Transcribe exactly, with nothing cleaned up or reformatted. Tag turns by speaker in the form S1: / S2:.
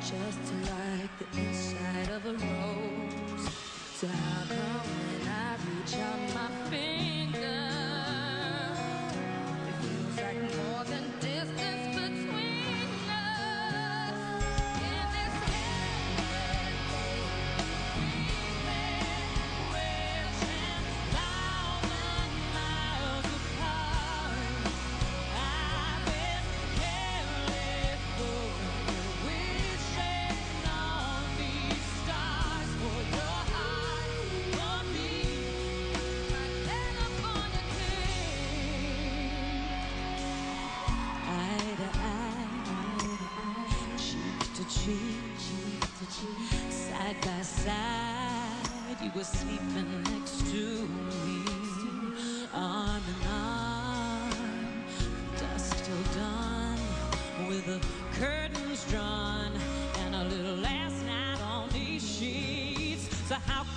S1: just like the inside of a rose. So how come when I reach out my finger, it feels like more than distance between us? In this endless dreaming, we're ten thousand miles apart. I've been careless for wishing on these stars for your heart, for me, my California king. Eye to eye, cheek to cheek, side by side, you were sleeping next to me, arm in arm, dusk till dawn, with the curtains drawn and a little last night on these sheets. So how